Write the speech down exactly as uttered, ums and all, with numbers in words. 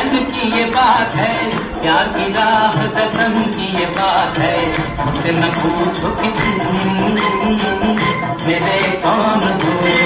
लगन की ये बात है, प्यार की राह कसम की ये बात है। मुझसे न पूछो कि तुम मेरे कौन हो।